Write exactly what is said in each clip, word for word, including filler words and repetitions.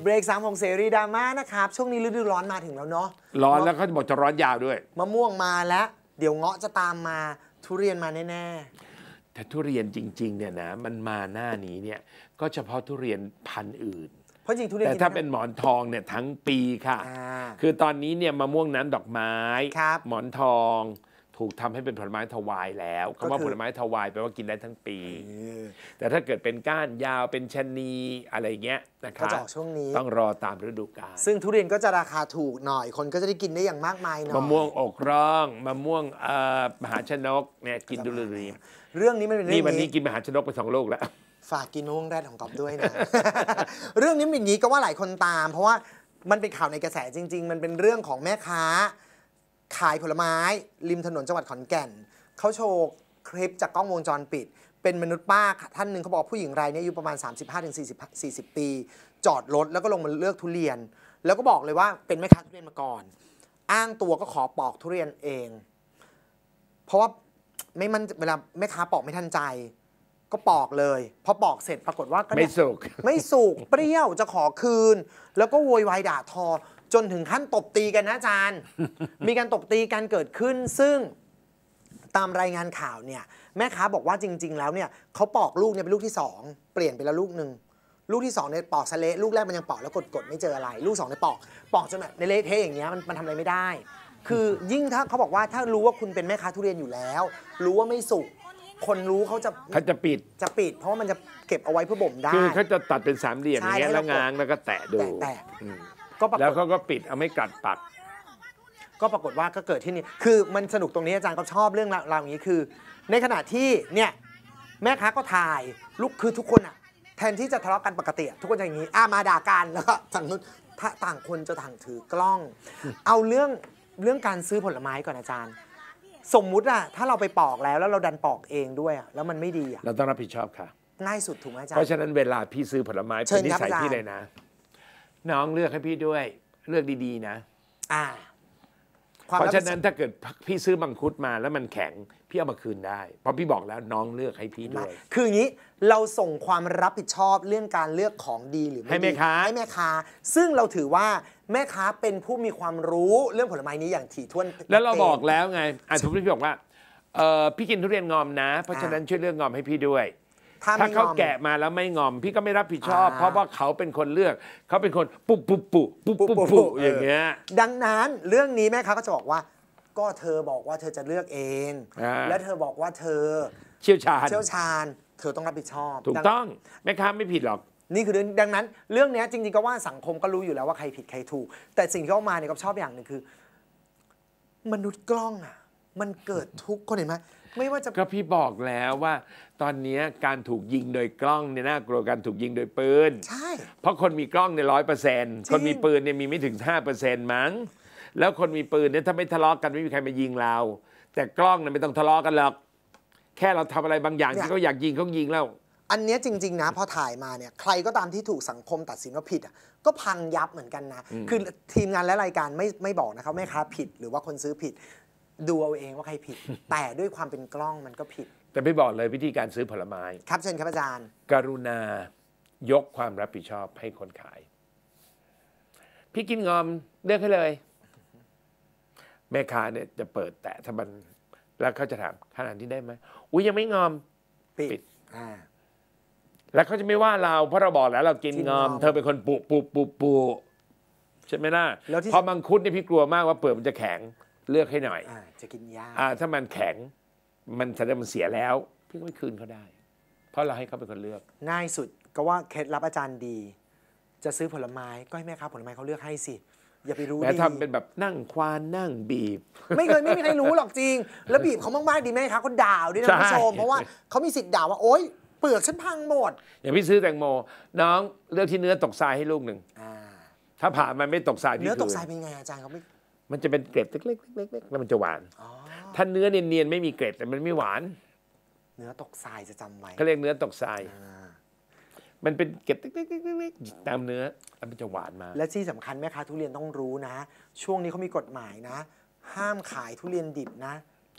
เบรกสามของเสรีดราม่านะครับช่วงนี้ฤดูร้อนมาถึงแล้วเนาะร้อนแล้วเขาจะบอกจะร้อนยาวด้วยมะม่วงมาแล้วเดี๋ยวเงาะจะตามมาทุเรียนมาแน่ๆแต่ทุเรียนจริงๆเนี่ยนะมันมาหน้านี้เนี่ยก็เฉพาะทุเรียนพันธุ์อื่นเพราะจริงทุเรียนแต่ถ้าเป็นหมอนทองเนี่ยทั้งปีค่ะคือตอนนี้เนี่ยมะม่วงน้ำดอกไม้หมอนทองถูกทำให้เป็นผลไม้ถวายแล้วคำว่าผลไม้ถวายแปลว่ากินได้ทั้งปีแต่ถ้าเกิดเป็นก้านยาวเป็นชะนีอะไรเงี้ยนะครับช่วงนี้ต้องรอตามฤดูกาลซึ่งทุเรียนก็จะราคาถูกหน่อยคนก็จะได้กินได้อย่างมากมายหน่อยมะม่วงอกร่องมะม่วงมหาชนกเนี่ยกินดูเลยเรื่องนี้มันเป็นเรื่องนี้นี่วันนี้กินมหาชนกไปสองลูกแล้วฝากกินมะม่วงแรดของก๊อฟด้วยนะ เรื่องนี้เป็นอย่างนี้ก็ว่าหลายคนตามเพราะว่ามันเป็นข่าวในกระแสจริงๆมันเป็นเรื่องของแม่ค้าขายผลไม้ริมถนนจังหวัดขอนแก่นเขาโชว์คลิปจากกล้องวงจรปิดเป็นมนุษย์ป้าท่านหนึ่งเขาบอกผู้หญิงรายนี้อายุประมาณ สามสิบห้าถึงสี่สิบ สี่สิบ ปีจอดรถแล้วก็ลงมาเลือกทุเรียนแล้วก็บอกเลยว่าเป็นแม่ค้าทุเรียนมาก่อนอ้างตัวก็ขอปอกทุเรียนเองเพราะว่าไม่มันเวลาแม่ค้าปอกไม่ทันใจก็ปอกเลยพอปอกเสร็จปรากฏว่าไม่สุกไม่สุกเปรี้ยวจะขอคืนแล้วก็โวยวายด่าทอจนถึงขั้นตบตีกันนะอาจารย์ มีการตบตีกันเกิดขึ้นซึ่งตามรายงานข่าวเนี่ยแม่ค้าบอกว่าจริงๆแล้วเนี่ยเขาปอกลูกเนี่ยเป็นลูกที่สองเปลี่ยนไปแล้วลูกหนึ่งลูกที่สองเนี่ยปอกสะเละลูกแรกมันยังปอกแล้วกดๆไม่เจออะไรลูกสองเนี่ยปอกปอกจนแบบในเละเทะอย่างเงี้ยมันมันทำอะไรไม่ได้คือยิ่งถ้าเขาบอกว่าถ้ารู้ว่าคุณเป็นแม่ค้าทุเรียนอยู่แล้วรู้ว่าไม่สุกคนรู้เขาจะเขาจะปิดจะปิดเพราะว่ามันจะเก็บเอาไว้เพื่อบ่มได้คือเขาจะตัดเป็นสามเหลี่ยมอย่างเงี้ยแล้วง้างแล้วก็แตะดูแตะแล้วเขาก็ปิดเอาไม่กัดปักก็ปรากฏว่าก็เกิดที่นี่คือมันสนุกตรงนี้อาจารย์ก็ชอบเรื่องราวอย่างนี้คือในขณะที่เนี่ยแม่ค้าก็ถ่ายลูกคือทุกคนอ่ะแทนที่จะทะเลาะกันปกติทุกคนจะอย่างนี้อ่ามาด่ากันแล้วก็ต่างนู้นถ้าต่างคนจะต่างถือกล้องเอาเรื่องเรื่องการซื้อผลไม้ก่อนอาจารย์สมมุติอะถ้าเราไปปอกแล้วแล้วเราดันปอกเองด้วยอะแล้วมันไม่ดีอะเราต้องรับผิดชอบค่ะง่ายสุดถูกไหมอาจารย์เพราะฉะนั้นเวลาพี่ซื้อผลไม้เป็นนิสัยพี่เลยนะน้องเลือกให้พี่ด้วยเลือกดีๆนะอ่าเพราะฉะนั้นถ้าเกิดพี่ซื้อมังคุดมาแล้วมันแข็งพี่เอามาคืนได้เพราะพี่บอกแล้วน้องเลือกให้พี่ด้วยคืออย่างนี้เราส่งความรับผิดชอบเรื่องการเลือกของดีหรือไม่ให้แม่ค้าให้แม่ค้าซึ่งเราถือว่าแม่ค้าเป็นผู้มีความรู้เรื่องผลไม้นี้อย่างถี่ถ้วนแล้วเราบอกแล้วไงอ่ะทุกพี่บอกว่าเออพี่กินทุเรียนงอมนะเพราะฉะนั้นช่วยเลือกงอมให้พี่ด้วยถ้าเขาแกะมาแล้วไม่งอมพี่ก็ไม่รับผิดชอบเพราะว่าเขาเป็นคนเลือกเขาเป็นคนปุ๊บปุ๊บปุ๊บปุ๊บปุ๊บปุ๊บอย่างเงี้ยดังนั้นเรื่องนี้แม่ค้าก็จะบอกว่าก็เธอบอกว่าเธอจะเลือกเองและเธอบอกว่าเธอเชี่ยวชาญเชี่ยวชาญเธอต้องรับผิดชอบถูกต้องแม่ค้าไม่ผิดหรอกนี่คือดังนั้นเรื่องนี้จริงๆก็ว่าสังคมก็รู้อยู่แล้วว่าใครผิดใครถูกแต่สิ่งที่เข้ามาเนี่ยก็ชอบอย่างหนึ่งคือมนุษย์กล้องอ่ะมันเกิดทุกคนเห็นไหมไม่ว่าจะก็พี่บอกแล้วว่าตอนนี้การถูกยิงโดยกล้องเนี่ยน่ากลัวการถูกยิงโดยปืนใช่เพราะคนมีกล้องเนี่ยร้อยเปอร์เซ็นต์คนมีปืนเนี่ยมีไม่ถึงห้าเปอร์เซ็นต์มั้งแล้วคนมีปืนเนี่ยถ้าไม่ทะเลาะกันไม่มีใครมายิงเราแต่กล้องเนี่ยไม่ต้องทะเลาะกันหรอกแค่เราทำอะไรบางอย่างที่เขาอยากยิงเขายิงแล้วอันนี้จริงๆนะพอถ่ายมาเนี่ยใครก็ตามที่ถูกสังคมตัดสินว่าผิดอ่ะก็พังยับเหมือนกันนะคือทีมงานและรายการไม่ไม่บอกนะครับแม่ค้าผิดหรือว่าคนซื้อผิดดูเอาเองว่าใครผิดแต่ด้วยความเป็นกล้องมันก็ผิดแต่ไม่บอกเลยวิธีการซื้อผลไม้ครับเชิญครับอาจารย์กรุณายกความรับผิดชอบให้คนขายพี่กินงอมเลือกให้เลยแม่ค้าเนี่ยจะเปิดแตะถ้ามันแล้วเขาจะถามขนาดที่ได้ไหมอุ้ยยังไม่งอมปิดแล้วเขาจะไม่ว่าเราเพราะเราบอกแล้วเรากินงอมเธอเป็นคนปุปุปุปุใช่ไหมล่ะพอมังคุดเนี่ยพี่กลัวมากว่าเปลือกมันจะแข็งเลือกให้หน่อยจะกินยากถ้ามันแข็งมันแสดงมันเสียแล้วพี่ก็ไม่คืนเขาได้เพราะเราให้เขาเป็นคนเลือกง่ายสุดก็ว่าเคล็ดลับอาจารย์ดีจะซื้อผลไม้ก็ให้แม่ค้าผลไม้เขาเลือกให้สิอย่าไปรู้แม้ทำเป็นแบบนั่งควานนั่งบีบไม่เคยไม่มีใครรู้หรอกจริงแล้วบีบเขามากๆดีไหมคะเขาด่าด้วยนะผู้ชมเพราะว่าเขามีสิทธิ์ด่าว่าโอ๊ยเปลือกฉันพังหมดอย่างพี่ซื้อแตงโมน้องเลือกที่เนื้อตกทรายให้ลูกหนึ่งถ้าผ่านมันไม่ตกทรายเนื้อตกทรายเป็นไงอาจารย์เขาไม่มันจะเป็นเกล็ดเล็กๆๆแล้วมันจะหวานถ้าเนื้อเนียนๆไม่มีเกล็ดแต่มันไม่หวานเนื้อตกทรายจะจำไว้เขาเรียกเนื้อตกทรายมันเป็นเกล็ดเล็กๆตามเนื้อแล้วมันจะหวานมาและที่สำคัญแม่ค้าทุเรียนต้องรู้นะช่วงนี้เขามีกฎหมายนะห้ามขายทุเรียนดิบนะใช่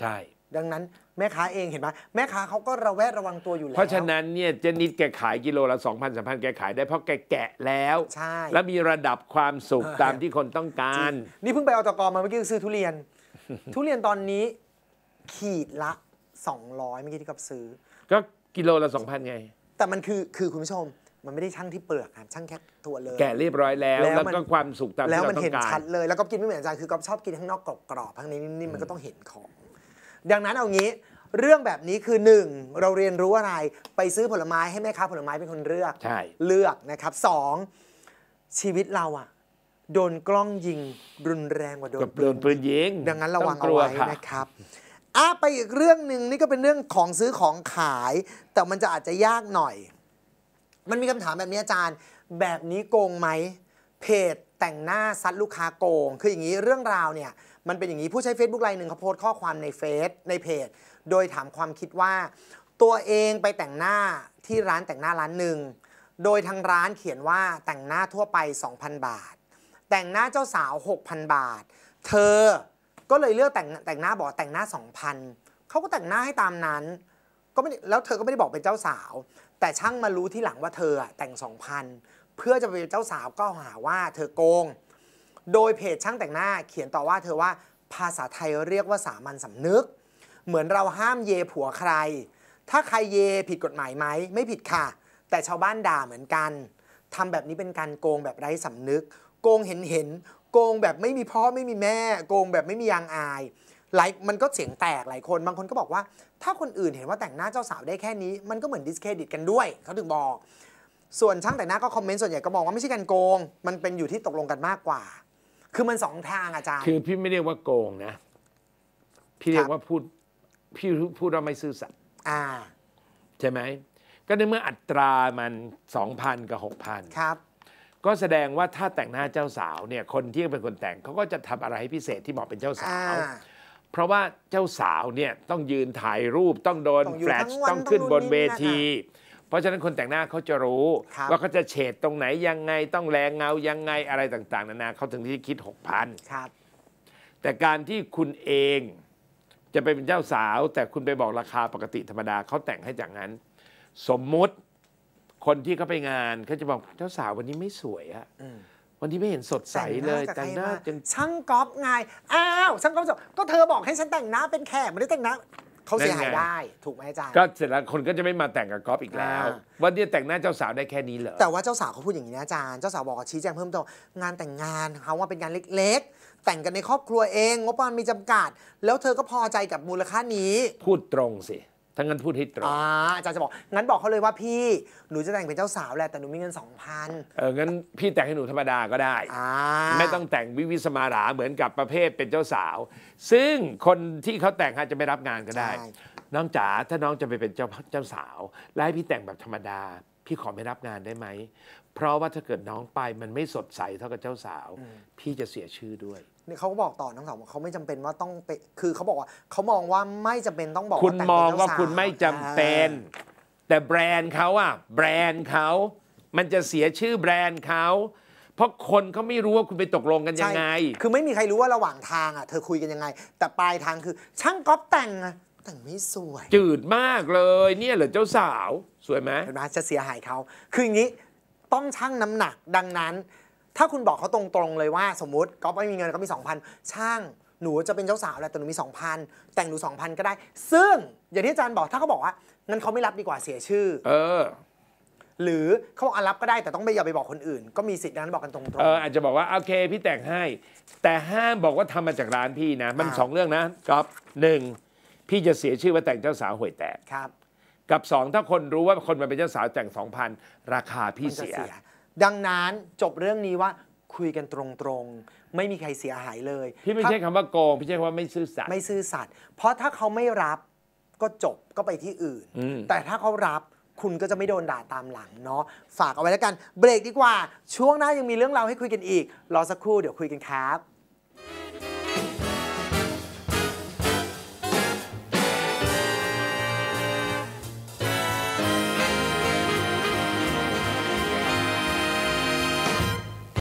ดังนั้นแม่ค้าเองเห็นไหมแม่ค้าเขาก็ระแวดระวังตัวอยู่แล้วเพราะฉะนั้นเนี่ยเจนิดแกขายกิโลละสองพันสามพันแกขายได้เพราะแกแกะแล้วใช่แล้วมีระดับความสุขตามที่คนต้องการนี่เพิ่งไปอตกมาเมื่อกี้ซื้อทุเรียน ทุเรียนตอนนี้ขีดละสองร้อยเมื่อกี้ที่กับซื้อก็กิโลละสองพันไงแต่มันคือคือคุณผู้ชมมันไม่ได้ชั่งที่เปลือกครับชั่งแค่ตัวเลยแกะเรียบร้อยแล้วแล้วก็ความสุขตามที่เราต้องการแล้วมันเห็นชัดเลยแล้วก็กินไม่เหมือนอาจารย์คือก็ชอบกินข้างนอกกรอบๆข้างในนิ่มๆมันก็ต้องเห็นของดังนั้นเอางี้เรื่องแบบนี้คือหนึ่งเราเรียนรู้อะไรไปซื้อผลไม้ให้แม่ค้าผลไม้เป็นคนเลือกใช่เลือกนะครับสองชีวิตเราอะโดนกล้องยิงรุนแรงกว่าโดนปืนยิงดังนั้นระวังเอาไว้นะครับอ่ะไปอีกเรื่องหนึ่งนี่ก็เป็นเรื่องของซื้อของขายแต่มันจะอาจจะยากหน่อยมันมีคำถามแบบนี้อาจารย์แบบนี้โกงไหมเพจแต่งหน้าซัดลูกค้าโกงคืออย่างนี้เรื่องราวเนี่ยมันเป็นอย่างนี้ผู้ใช้ Facebook รายหนึ่งเขาโพสต์ข้อความในเฟซในเพจโดยถามความคิดว่าตัวเองไปแต่งหน้าที่ร้านแต่งหน้าร้านหนึ่งโดยทางร้านเขียนว่าแต่งหน้าทั่วไป สองพัน บาทแต่งหน้าเจ้าสาว หกพัน บาทเธอก็เลยเลือกแต่งแต่งหน้าบอกแต่งหน้า สองพัน เขาก็แต่งหน้าให้ตามนั้นก็ไม่แล้วเธอก็ไม่ได้บอกเป็นเจ้าสาวแต่ช่างมารู้ที่หลังว่าเธอแต่ง สองพัน เพื่อจะไปเป็นเจ้าสาวก็หาว่าเธอโกงโดยเพจช่างแต่งหน้าเขียนต่อว่าเธอว่าภาษาไทยเรียกว่าสามัญสำนึกเหมือนเราห้ามเยผัวใครถ้าใครเยผิดกฎหมายไหมไม่ผิดค่ะแต่ชาวบ้านด่าเหมือนกันทำแบบนี้เป็นการโกงแบบไร้สำนึกโกงเห็นเห็นโกงแบบไม่มีพ่อไม่มีแม่โกงแบบไม่มียางอายหลายมันก็เสียงแตกหลายคนบางคนก็บอกว่าถ้าคนอื่นเห็นว่าแต่งหน้าเจ้าสาวได้แค่นี้มันก็เหมือนดิสเครดิตกันด้วยเขาถึงบอกส่วนช่างแต่งหน้าก็คอมเมนต์ส่วนใหญ่ก็มองว่าไม่ใช่การโกงมันเป็นอยู่ที่ตกลงกันมากกว่าคือมันสองทางอาจารย์คือพี่ไม่เรียกว่าโกงนะพี่เรียกว่าพูดพี่พูดว่าไม่ซื่อสัตย์ใช่ไหมก็ในเมื่ออัตรามัน สองพัน กับ หกพันครับก็แสดงว่าถ้าแต่งหน้าเจ้าสาวเนี่ยคนที่เป็นคนแต่งเขาก็จะทำอะไรให้พิเศษที่เหมาะเป็นเจ้าสาวเพราะว่าเจ้าสาวเนี่ยต้องยืนถ่ายรูปต้องโดนแฟลชต้องขึ้นบนเวทีเพราะฉะนั้นคนแต่งหน้าเขาจะรู้ว่าเขาจะเฉดตรงไหนยังไงต้องแรงเงายังไงอะไรต่างๆนานาเขาถึงที่คิด หกพันครับแต่การที่คุณเองจะไปเป็นเจ้าสาวแต่คุณไปบอกราคาปกติธรรมดาเขาแต่งให้จากนั้นสมมุติคนที่เขาไปงานเขาจะบอกเจ้าสาววันนี้ไม่สวยอะวันนี้ไม่เห็นสดใสเลยแต่งหน้าจนช่างก๊อฟไงอ้าวช่างก๊อฟก็เธอบอกให้ฉันแต่งหน้าเป็นแขกไม่ได้แต่งหน้าเขาเสียหายได้ถูกไหมอาจารย์ก็เสร็จแล้วคนก็จะไม่มาแต่งกับก๊อฟอีกแล้ววันนี้แต่งหน้าเจ้าสาวได้แค่นี้เหรอแต่ว่าเจ้าสาวเขาพูดอย่างนี้นะอาจารย์เจ้าสาวบอกชี้แจงเพิ่มเติมงานแต่งงานเขาว่าเป็นงานเล็กๆแต่งกันในครอบครัวเองงบประมาณมีจำกัดแล้วเธอก็พอใจกับมูลค่านี้พูดตรงสิถ้างั้นพูดให้ตรงอ่าอาจารย์จะบอกงั้นบอกเขาเลยว่าพี่หนูจะแต่งเป็นเจ้าสาวแหละแต่หนูมีเงิน สองพันเอองั้นพี่แต่งให้หนูธรรมดาก็ได้ไม่ต้องแต่งวิวิสมาราเหมือนกับประเภทเป็นเจ้าสาวซึ่งคนที่เขาแต่งอาจจะไม่รับงานก็ได้น้องจ๋าถ้าน้องจะไปเป็นเจ้าเจ้าสาวแล้วให้พี่แต่งแบบธรรมดาพี่ขอไม่รับงานได้ไหมเพราะว่าถ้าเกิดน้องไปมันไม่สดใสเท่ากับเจ้าสาวพี่จะเสียชื่อด้วยนี่เขาก็บอกต่อน้องสาวว่าเขาไม่จำเป็นว่าต้องไปคือเขาบอกว่าเขามองว่าไม่จำเป็นต้องบอกคุณมองว่าคุณไม่จำเป็นแต่แบรนด์เขาอะแบรนด์เขามันจะเสียชื่อแบรนด์เขาเพราะคนเขาไม่รู้ว่าคุณไปตกลงกันยังไงคือไม่มีใครรู้ว่าระหว่างทางอะเธอคุยกันยังไงแต่ปลายทางคือช่างก๊อฟแต่งแต่งไม่สวยจืดมากเลยเนี่ยเหรอเจ้าสาวสวยไหมเห็นไหมจะเสียหายเขาคืออย่างนี้ต้องชั่งน้ำหนักดังนั้นถ้าคุณบอกเขาตรงๆเลยว่าสมมุติก๊อฟไม่มีเงินก็มี สองพัน ช่างหนูจะเป็นเจ้าสาวแหละแต่หนูมี สองพัน แต่งหนู สองพัน ก็ได้ซึ่งอย่างที่อาจารย์บอกถ้าเขาบอกว่างั้นเขาไม่รับดีกว่าเสียชื่อเออหรือเขาบอกรับก็ได้แต่ต้องไม่อย่าไปบอกคนอื่นก็มีสิทธิ์นั้นบอกกันตรงๆเอออาจจะบอกว่าโอเคพี่แต่งให้แต่ห้ามบอกว่าทำมาจากร้านพี่นะมันสองเรื่องนะก๊อฟหนึ่งพี่จะเสียชื่อว่าแต่งเจ้าสาวห่วยแตกครับกับสองถ้าคนรู้ว่าคนมาเป็นเจ้าสาวแต่ง สองพัน ราคาพี่เสียดังนั้นจบเรื่องนี้ว่าคุยกันตรงๆไม่มีใครเสียหายเลยพี่ไม่ใช่คำว่าโกงพี่ใช้คำว่าไม่ซื่อสัตย์ไม่ซื่อสัตย์เพราะถ้าเขาไม่รับก็จบก็ไปที่อื่นแต่ถ้าเขารับคุณก็จะไม่โดนด่าตามหลังเนาะฝากเอาไว้แล้วกันเบรกดีกว่าช่วงหน้ายังมีเรื่องราวให้คุยกันอีกรอสักครู่เดี๋ยวคุยกันครับ